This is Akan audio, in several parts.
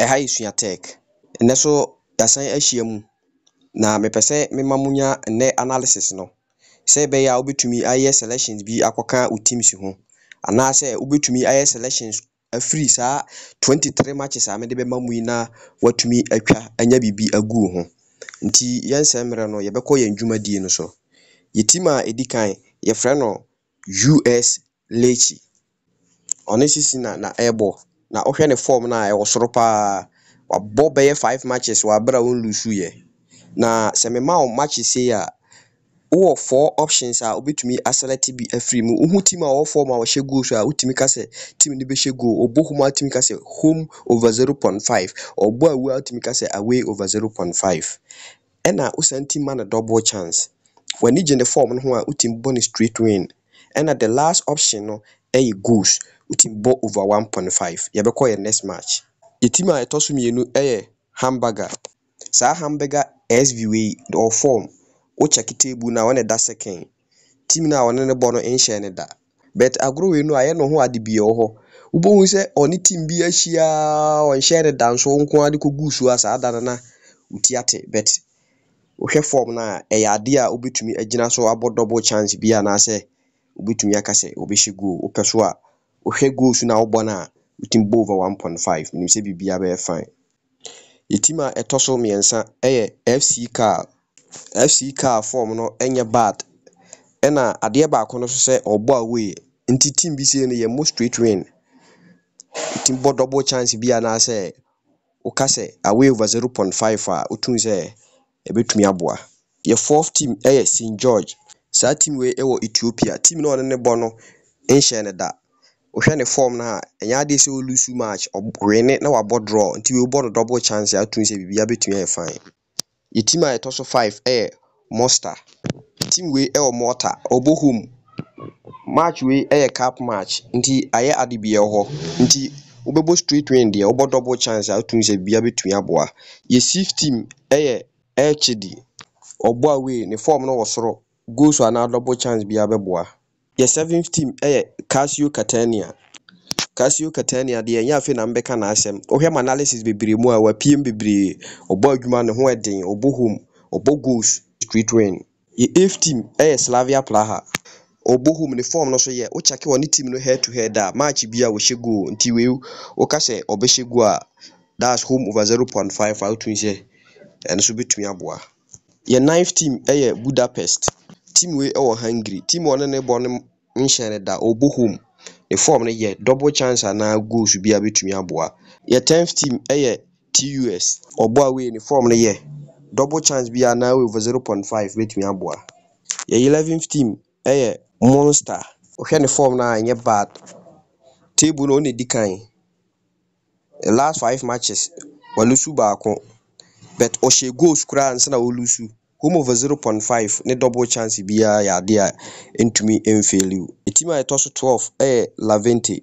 ɛha yɛsua tech. Ɛnɛ so yɛasan ahyia mu na mepɛ sɛ mema munya nnɛ analysis no. Sɛ ɛbɛyɛ a wobɛtumi ayɛ selections bi akɔka wo teams ho. Anaasɛ wobɛtumi ayɛ selections afiri saa 23 matches a mede bɛma mu yi na watumi atwa anya biribi agu wo ho. Nti yɛnsɛ mmerɛ no yɛbɛkɔ yɛn dwumadie no so. Yɛ team a ɛdi kan yɛfrɛ no US Lechi. Ɔno sisi na ɛbɔ. Na wohwɛ ne form na ɛwɔ soro paa. Wabɔ bɛyɛ 5 matches wabra won lose yɛ. Na sɛ mema wo matches sei a wo 4 options a wobɛtumi aselect bi afiri mu. Wohu team a wɔ form a wɔhyɛ goals a wotumi ka sɛ team no bɛhyɛ goal. Ɔbɔ home a wotumi ka sɛ home over 0.5. Ɔbɔ away a wotumi ka sɛ away over 0.5. Ɛna wosan team ma no double chance. W'ani gye ne form no ho a wotumi bɔ ne straight win. Ɛna the last option no ɛyɛ goals. Wotumi bɔ over 1.5. Yɛbɛkɔ yɛ next match. Yɛ team a ɛtɔ so mmienu ɛyɛ Hamburger. Saa Hamburger SV way or form wo check table na wɔn da second. Team na wɔn ne bɔ no nhyɛ ne da. But agro we no ayɛ no ho ade bi wɔ hɔ. Wobɛhu sɛ ɔne team bi ahyia ɔnhyɛ ne da nso nko ade kɔgu so a saa da na uti ate. But wohwɛ form na ɛyɛ ade a wobɛtumi agyina so abɔ double chance bi anaasɛ wobɛtumi aka sɛ wobɛhyɛ goal. Wopɛ so a wohwɛ goals na wobɔ na wotumi bɔ over 1.5. Menim sɛ bibia bɛyɛ fine. Yɛ team a ɛtɔ so mmiɛnsa ɛyɛ FC Car. FC Car form no ɛnyɛ bad. Ɛna adeɛ baako no so sɛ ɔbɔ away. Nti team bi sei no yɛ most straight win. Team bɔ double chance bi anaasɛ woka sɛ away over 0.5 a wotumi sɛ ɛbɛtumi aboa. Yɛ fourth team ɛyɛ St George. Saa team we ɛwɔ Ethiopia. Team no ɔne ne bɔ no nhyɛ ne da. Wohwɛ ne form na ɛnyɛ ade sɛ o lose match ɔwene na wabɔ draw. Nti we bɔ no double chance a wotumi sɛ bibia bɛtumi ayɛ fine. Yɛ team a ɛtɔ so 5 ɛyɛ Monster. Team we ɛwɔ Malta. Ɔbɔ home. Match we ɛyɛ cup match. Nti ayɛ ade bi ɛwɔ hɔ. Nti wobɛbɔ straight win deɛ wobɔ double chance a wotumi sɛ bibia bɛtumi aboa. Yɛ 6th team ɛyɛ HD. Ɔbɔ away ne form no wɔ soro. Goals ana double chance bia bɛboa. Yɛ 7th team ɛyɛ Casio Catania. Casio Catania deɛ ɛnyɛ afei na mbɛka na asɛm. Wohwɛ ma analysis bebree mu a wapiem bebree. Ɔbɔ adwuma ne ho ɛden. Ɔbɔ home. Ɔbɔ goals straight win. Yɛ 8th team ɛyɛ Slavia Praha. Ɔbɔ home ne form no so yɛ. Wo check wɔ ne team no head to head a match bi a wɔhyɛ goal. Nti we woka sɛ ɔbɛhyɛ goal a that's home over 0.5 a wotumi sɛ ɛno so bɛtumi aboa. Yɛ 9th team ɛyɛ Budapest. Team we ɛwɔ Hungary. Team ɔne ne bɔ no nhyɛ ne da. Ɔbɔ home. The form no yɛ double chance ana goals bi a bɛtumi aboa. Yɛ 10th team ɛyɛ TUS. Ɔbɔ away ne form no yɛ double chance bi ana over 0.5 bɛtumi aboa. Yɛ 11th team ɛyɛ Monster. Wohwɛ ne form na ɛnyɛ bad. Table no ɔne di kan. The last 5 matches walusu baako. But ɔhyɛ goals koraa nsa na ɔlusu. Home over 0.5 ne double chance bia yɛ ade a ntumi mfaili. Team a ɛtɔ so 12 ɛyɛ Lavente.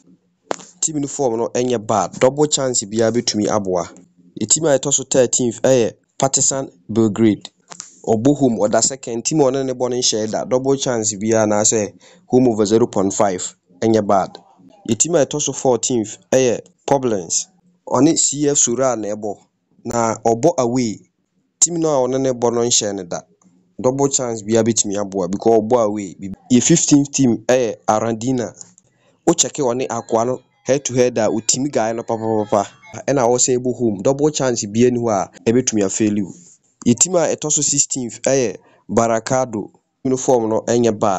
Team no form no ɛnyɛ bad. Double chance bia bɛtumi aboa. Team a ɛtɔ so 13th ɛyɛ Partizan Belgrade. Ɔbɔ home ɔda second. Team ɔne ne bɔ no nhyɛ da. Double chance bia na sɛ home over 0.5 ɛnyɛ bad. Team a ɛtɔ so 14th ɛyɛ Koblenz. Ɔne CF Sora na ɛbɔ. Na ɔbɔ away. Team no a ɔne ne bɔ no nhyɛ ne da. Double chance bia bɛtumi aboa because ɔbɔ away. Yɛ 15th team ɛyɛ Arandina. Wo check ɔne Akwa no head to head a utimi guy no papa. Ɛna wo sɛ ɛbɔ home. Double chance bia ni hɔ a ɛbɛtumi afaili. Yɛ team a ɛtɔ so 16th ɛyɛ Barakado. Uniform no ɛnyɛ bad.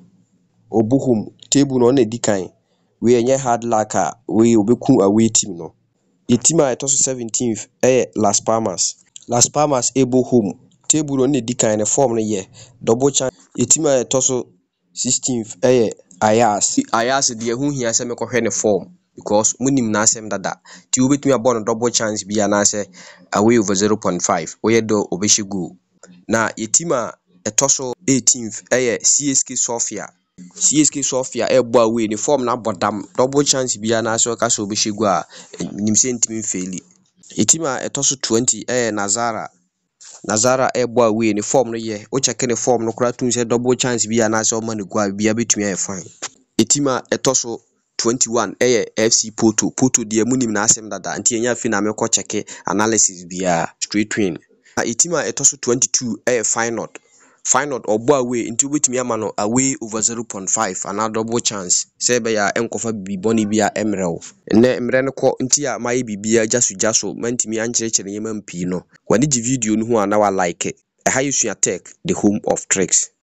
Ɔbɔ home. Table no ɔne di kan. We ɛnyɛ hard luck a we obɛku away team no. Yɛ team a ɛtɔ so 17th ɛyɛ Las Palmas. Las Palmas ɛbɔ home. Table no ɔne di kan ne form no yɛ double chance. Yɛ team a ɛtɔ so 16th ɛyɛ Ayas. Ayas deɛ ho hia sɛ mekɔhwɛ ne form because munim na asɛm dada. Ti wobɛtumi abɔ no double chance bi anaasɛ away over 0.5. Woyɛ do obɛhyɛ goal. Na yɛ team a ɛtɔ so 18th ɛyɛ CSK Sofia. CSK Sofia ɛbɔ away ne form na bodam. Double chance bi anaasɛ ɔka sɛ obɛhyɛ goal a nim sɛ ntimi mfaili. Yɛ team a ɛtɔ so 20 ɛyɛ Nazara. Nazara ɛbɔ away ne form no yɛ. Wo check ne form no koraa tun sɛ double chance bi anaasɛ ɔma ne goal bia bɛtumi ayɛ fine. Yɛ team a ɛtɔ so 21 FC Porto de munim na asem dada nti enya fi na mekọ check analysis bia straight win. Team a etoso 22 Feyenoord obo away nti obetumi ama no away over 0.5 ana double chance say be ya enkofa biboni bia emrew ne mre ne ko nti a maye bibia jaso mantimi ankyerechire yema mpi no wani gi video no ho ana wa like Hayesua Tech, the home of tricks.